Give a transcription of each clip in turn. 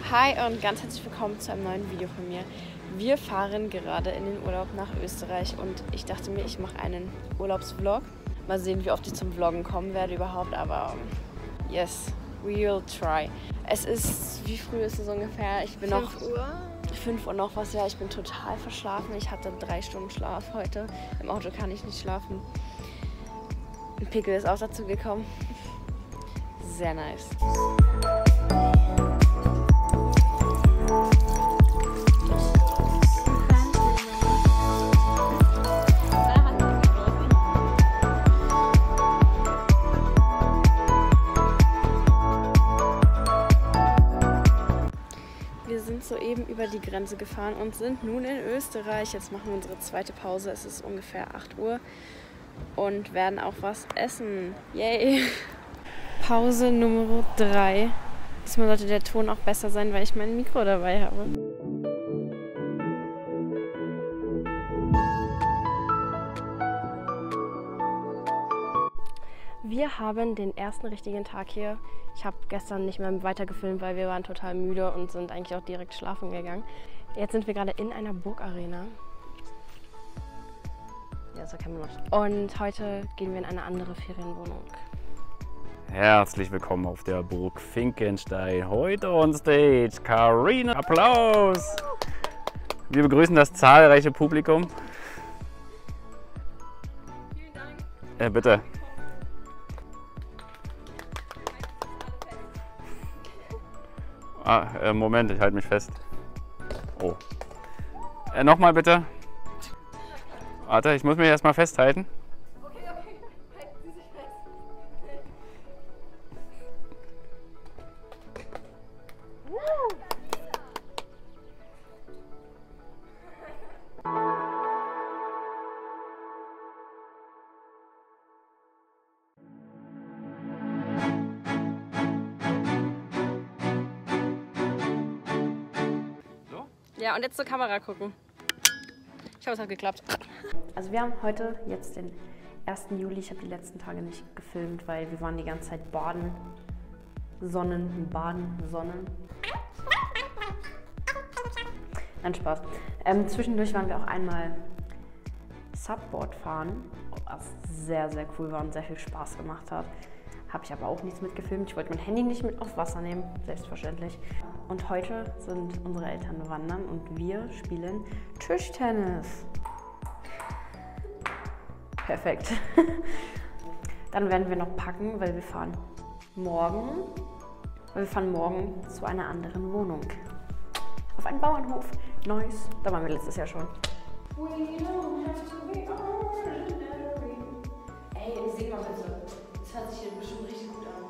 Hi und ganz herzlich willkommen zu einem neuen Video von mir. Wir fahren gerade in den Urlaub nach Österreich und ich dachte mir, ich mache einen Urlaubsvlog. Mal sehen, wie oft ich zum Vloggen kommen werde überhaupt, aber yes, we will try. Es ist, wie früh ist es ungefähr? Ich bin 5 Uhr. 5 Uhr noch was, ja, ich bin total verschlafen. Ich hatte 3 Stunden Schlaf heute. Im Auto kann ich nicht schlafen. Ein Pickel ist auch dazu gekommen. Sehr nice. Wir sind soeben über die Grenze gefahren und sind nun in Österreich. Jetzt machen wir unsere zweite Pause. Es ist ungefähr 8 Uhr und werden auch was essen. Yay! Pause Nummer 3. Diesmal sollte der Ton auch besser sein, weil ich mein Mikro dabei habe. Wir haben den ersten richtigen Tag hier. Ich habe gestern nicht mehr weiter gefilmt, weil wir waren total müde und sind eigentlich auch direkt schlafen gegangen. Jetzt sind wir gerade in einer Burgarena. Ja, so kennen wir noch. Und heute gehen wir in eine andere Ferienwohnung. Herzlich willkommen auf der Burg Finkenstein. Heute on stage Carina. Applaus! Wir begrüßen das zahlreiche Publikum. Vielen Dank. Bitte. Moment, ich halte mich fest. Oh. Nochmal bitte. Warte, ich muss mich erstmal festhalten. Okay, halten Sie sich fest. Ja, und jetzt zur Kamera gucken. Ich hoffe, es hat geklappt. Also wir haben heute jetzt den 1. Juli. Ich habe die letzten Tage nicht gefilmt, weil wir waren die ganze Zeit baden. Sonnen. Nein, Spaß. Zwischendurch waren wir auch einmal Subboard fahren, was sehr, sehr cool war und sehr viel Spaß gemacht hat. Habe ich aber auch nichts mitgefilmt. Ich wollte mein Handy nicht mit aufs Wasser nehmen, selbstverständlich. Und heute sind unsere Eltern wandern und wir spielen Tischtennis. Perfekt. Dann werden wir noch packen, weil wir fahren morgen zu einer anderen Wohnung. Auf einen Bauernhof. Nice. Da waren wir letztes Jahr schon. Ey, sing mal bitte. Das hört sich hier bestimmt richtig gut an.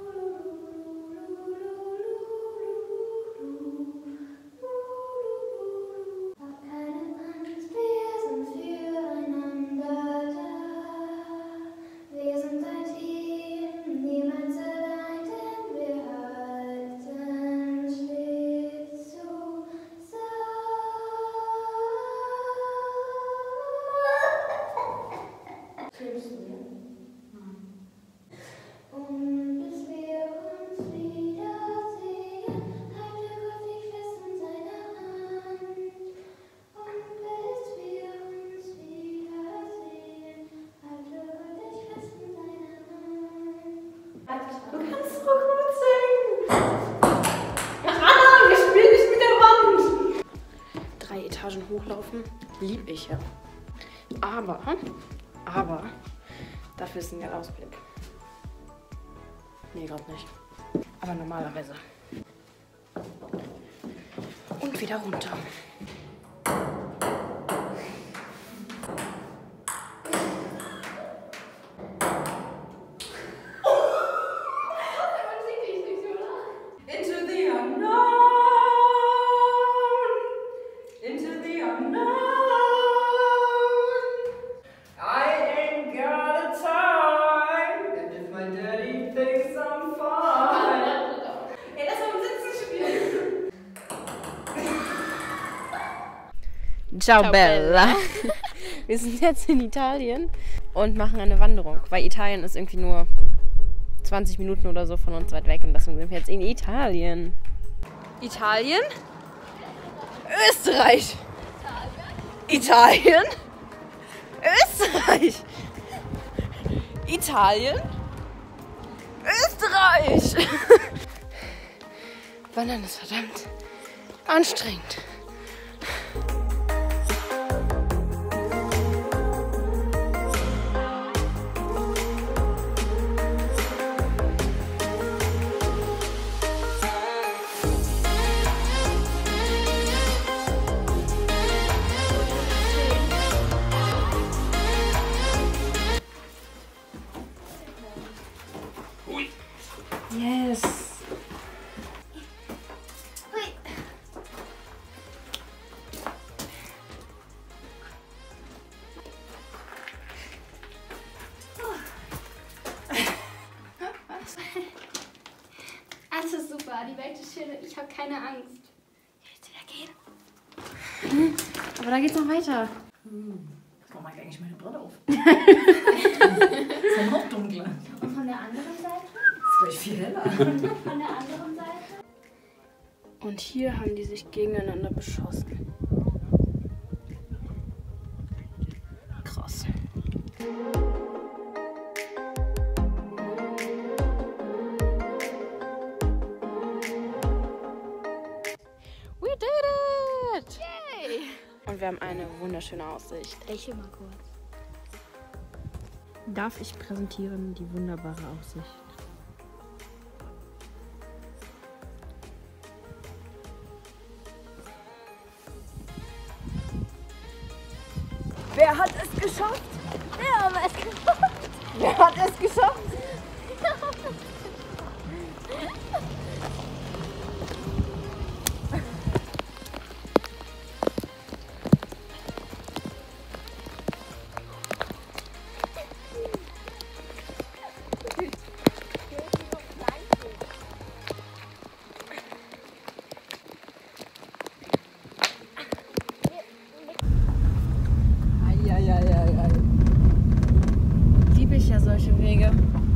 Du kannst so gut singen! Anna, wir spielen nicht mit der Wand! 3 Etagen hochlaufen, lieb ich ja. Aber, dafür ist ein geiler Ausblick. Nee, gerade nicht. Aber normalerweise. Und wieder runter. Ciao Bella. Wir sind jetzt in Italien und machen eine Wanderung, weil Italien ist irgendwie nur 20 Minuten oder so von uns weit weg und deswegen sind wir jetzt in Italien. Italien. Österreich. Italien. Österreich. Italien. Österreich. Wandern ist verdammt anstrengend. Yes. Alles ist super, die Welt ist schön und ich habe keine Angst. Willst du wieder gehen? Aber da geht's noch weiter. Warum mache ich eigentlich meine Brille auf? Ist ja noch dunkler. Und von der anderen Seite? Ist gleich viel heller. Und von der anderen Seite? Und hier haben die sich gegeneinander beschossen. Krass. We did it! Yay! Und wir haben eine wunderschöne Aussicht. Lächel mal kurz. Darf ich präsentieren die wunderbare Aussicht? Wer hat es geschafft? Wir haben es geschafft. Wer hat es geschafft? Liebe ich ja solche Wege.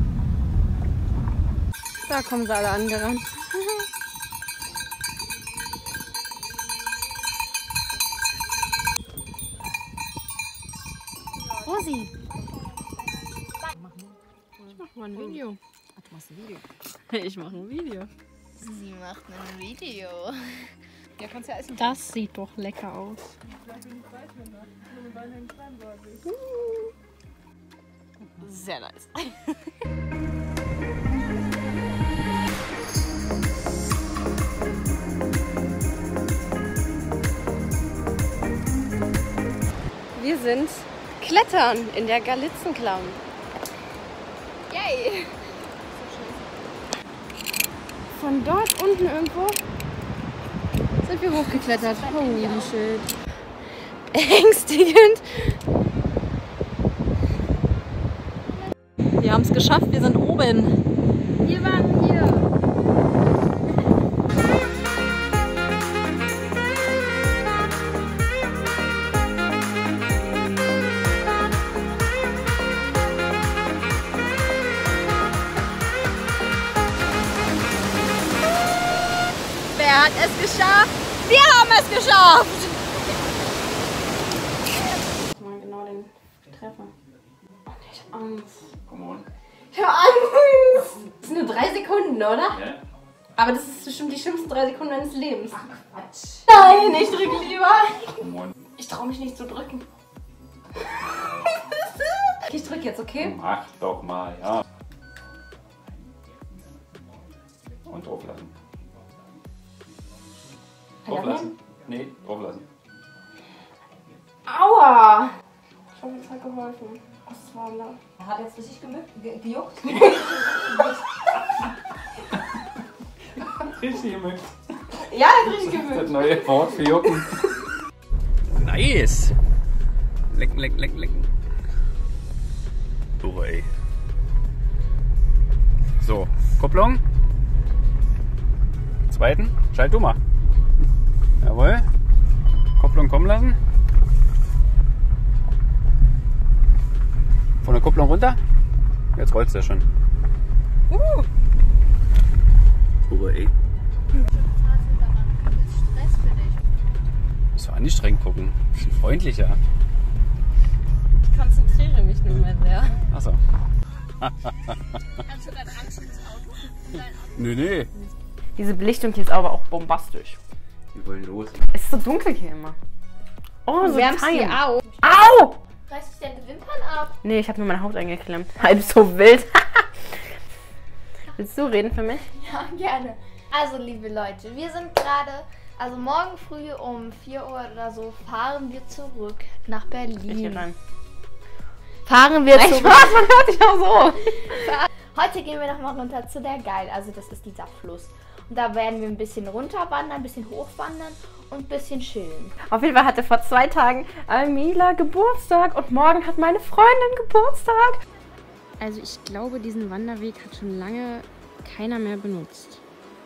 Da kommen sie alle angerannt. Rosi! Ich mach mal ein Video. Du machst ein Video. Ich mache ein Video. Sie macht ein Video. Ja, kannst ja essen. Das sieht doch lecker aus. Sehr nice. Wir sind klettern in der Galitzenklamm. Yay! Von dort unten irgendwo sind wir hochgeklettert. Holy shit. Ängstigend. Wir haben es geschafft, wir sind oben. Wir waren hier. Wer hat es geschafft? Wir haben es geschafft! Mal genau den Treffer. Oh, ich hab Angst. Come on. Ich hab Angst! Das sind nur 3 Sekunden, oder? Ja? Aber das ist bestimmt die schlimmsten 3 Sekunden deines Lebens. Ach Quatsch. Nein, ich drücke lieber. Come on. Ich traue mich nicht zu drücken. Ich drücke jetzt, okay? Mach doch mal, ja. Und drauf lassen. Drauf lassen? Nee, drauf lassen. Aua! Ich hoffe, es hat geholfen. Was war denn da? Er hat jetzt richtig gejuckt. Richtig gemischt. Ja, das ist richtig Das gewünscht. neue Wort für Jucken. Nice! Lecken, lecken, lecken, lecken. So, ey. So, Kupplung. Zweiten. Schalt du mal. Jawohl. Kupplung kommen lassen. Von der Kupplung runter. Jetzt rollt's ja schon. Oh, ey. so anstrengend gucken. Ein bisschen freundlicher. Ich konzentriere mich nur mehr sehr. Achso. Hast du gerade Angst ins Auto? Nee. Diese Belichtung hier ist aber auch bombastisch. Wir wollen los. Es ist so dunkel hier immer. Oh, so Wärmst die time. auf? Au! Reißt du deine Wimpern ab? Nee, ich habe nur meine Haut eingeklemmt. Halb so wild. Willst du reden für mich? Ja, gerne. Also, liebe Leute, wir sind gerade, also morgen früh um 4 Uhr oder so, fahren wir zurück nach Ich hier Berlin. rein. Fahren wir zurück. Spaß, man hört dich auch so. Heute gehen wir nochmal runter zu der Geil, also das ist dieser Fluss. Und da werden wir ein bisschen runterwandern, ein bisschen hochwandern und ein bisschen chillen. Auf jeden Fall hatte vor 2 Tagen Almila Geburtstag und morgen hat meine Freundin Geburtstag. Also ich glaube, diesen Wanderweg hat schon lange keiner mehr benutzt.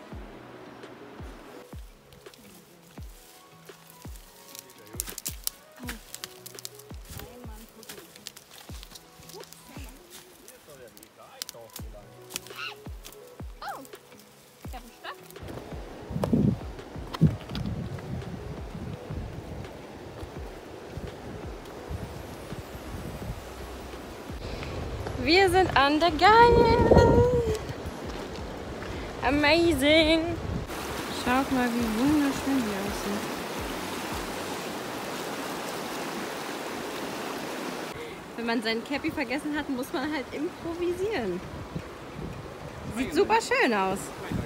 Wir sind an der Geil. Amazing. Schaut mal, wie wunderschön die aussieht. Wenn man seinen Cappy vergessen hat, muss man halt improvisieren. Sieht super schön aus.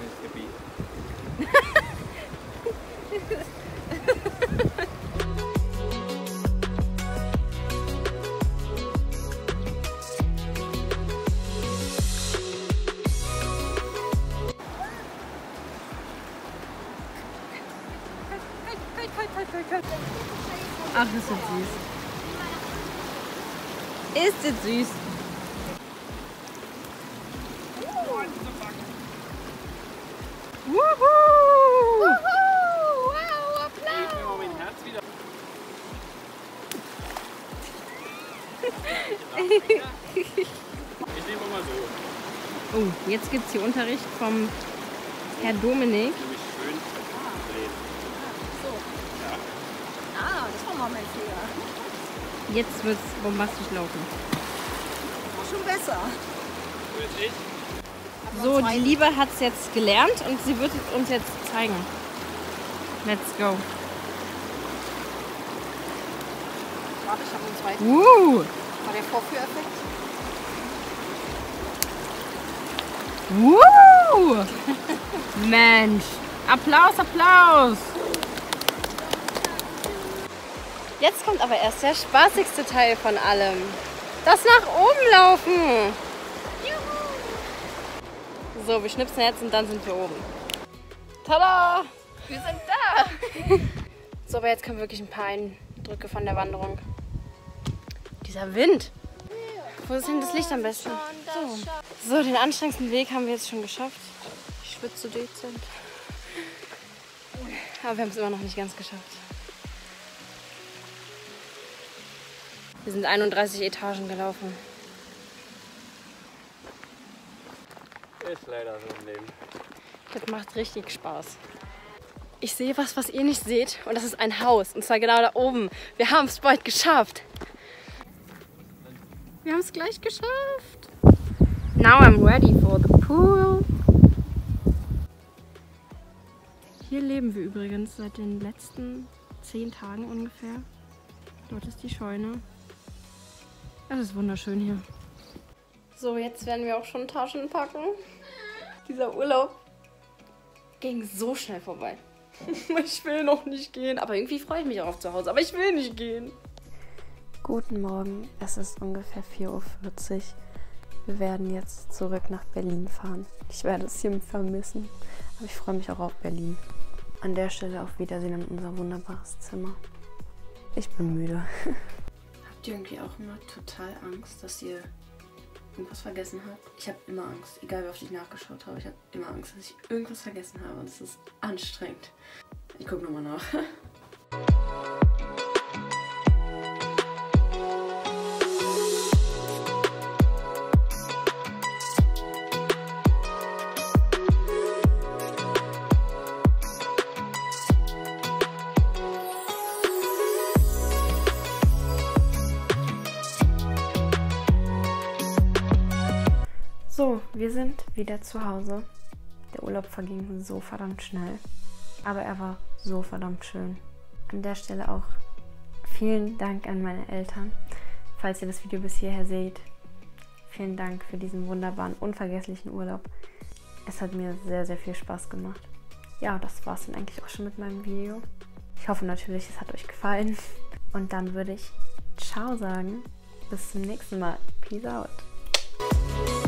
Ach, ist das süß. Ist das süß. Wuhu! Wow, Applaus! Ich nehme mal so. Oh, jetzt gibt es hier Unterricht vom Herr Dominik. Schön drehen. Ah, das war mal mein Fehler. Jetzt wird es bombastisch laufen. War schon besser. So, die Liebe hat es jetzt gelernt und sie wird es uns jetzt zeigen. Let's go. Warte, ich habe einen zweiten. War der Vorführeffekt? Mensch, Applaus, Applaus. Jetzt kommt aber erst der spaßigste Teil von allem. Das nach oben laufen. So, wir schnipsen jetzt und dann sind wir oben. Tada! Wir sind da! So, aber jetzt kommen wirklich ein paar Eindrücke von der Wanderung. Dieser Wind. Wo ist denn das Licht am besten? So, den anstrengendsten Weg haben wir jetzt schon geschafft. Ich schwitze dezent. Aber wir haben es immer noch nicht ganz geschafft. Wir sind 31 Etagen gelaufen. Ist leider so im Leben. Das macht richtig Spaß. Ich sehe was ihr nicht seht. Und das ist ein Haus. Und zwar genau da oben. Wir haben es bald geschafft. Wir haben es gleich geschafft. Now I'm ready for the pool. Hier leben wir übrigens seit den letzten 10 Tagen ungefähr. Dort ist die Scheune. Es ist wunderschön hier. So, jetzt werden wir auch schon Taschen packen. Dieser Urlaub ging so schnell vorbei. Ich will noch nicht gehen. Aber irgendwie freue ich mich auch auf zu Hause. Aber ich will nicht gehen. Guten Morgen. Es ist ungefähr 4:40 Uhr. Wir werden jetzt zurück nach Berlin fahren. Ich werde es hier vermissen. Aber ich freue mich auch auf Berlin. An der Stelle auf Wiedersehen in unser wunderbares Zimmer. Ich bin müde. Habt ihr irgendwie auch immer total Angst, dass ihr irgendwas vergessen habt? Ich habe immer Angst, egal wie oft ich nachgeschaut habe. Ich habe immer Angst, dass ich irgendwas vergessen habe und es ist anstrengend. Ich gucke nochmal nach. Wir sind wieder zu Hause. Der Urlaub verging so verdammt schnell, aber er war so verdammt schön. An der Stelle auch vielen Dank an meine Eltern, falls ihr das Video bis hierher seht. Vielen Dank für diesen wunderbaren, unvergesslichen Urlaub. Es hat mir sehr, sehr viel Spaß gemacht. Ja, das war's dann eigentlich auch schon mit meinem Video. Ich hoffe natürlich, es hat euch gefallen. Und dann würde ich Ciao sagen. Bis zum nächsten Mal. Peace out.